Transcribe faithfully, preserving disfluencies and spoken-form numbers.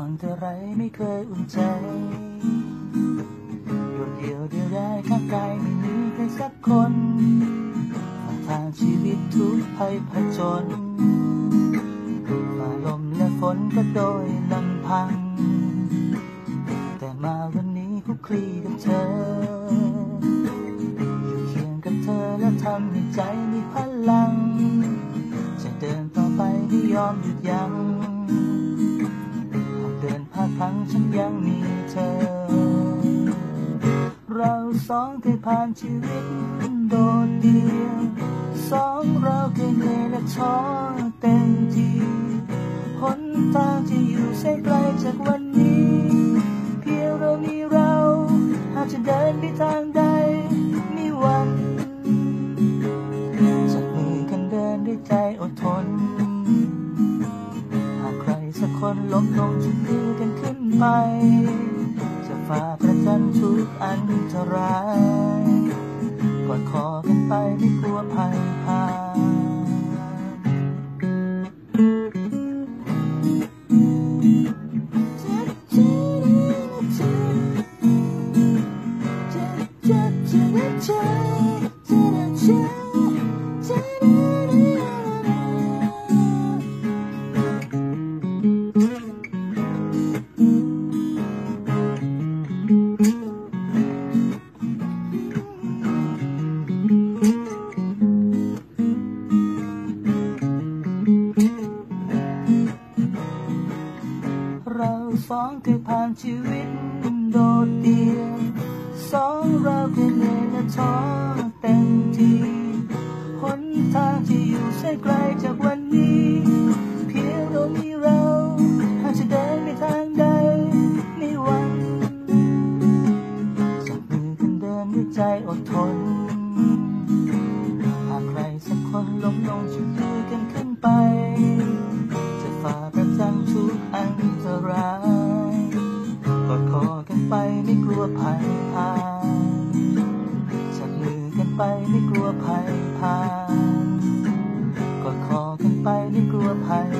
อนเท่าไรไม่เคยอุ่นใจโดดเดี่ยวเดียวดายข้างกายไม่มีใครสักคนฝ่าทางชีวิตทุกภัยผจญฝ่าลมและฝนก็โดยลำพังแต่มาวันนี้คุกคลีกับเธออยู่เคียงกับเธอและทำให้ใจมีพลังจะเดินต่อไปไม่ยอมหยุดยั้งหากเดินพลาดพลั้งฉันยังมีเธอเราสองเคยผ่านชีวิตโดดเดี่ยวสองเราเคยเหนื่อยและท้อเต็มทีหนทางที่อยู่แสนไกลจากวันนี้เพียงเรามีเราหากจะเดินไปทางใดไม่หวั่นจับมือกันเดินด้วยใจอดทนหากใครสักคนล้มลงจุดมือกันขึ้นไปจะฝ่าประจันทุกอันตรายกอดคอกันไปไม่กลัวภัยพานเราสองเคยผ่านชีวิตโดดเดี่ยวสองเราเคยเหนื่อยและท้อเต็มทีหนทางที่อยู่แสนไกลจากวันนี้เพียงเรามีเราหากจะเดินไปทางใดไม่หวั่นจับมือกันเดินด้วยใจอดทนหากใครสักคนล้มลงจุดมือกันขึ้นไปจะฝ่าประจันทุกอันตรายกอดคอกันไปไม่กลัวภัยพานจับมือกันไปไม่กลัวภัยพานกอดคอกันไปไม่กลัวภัย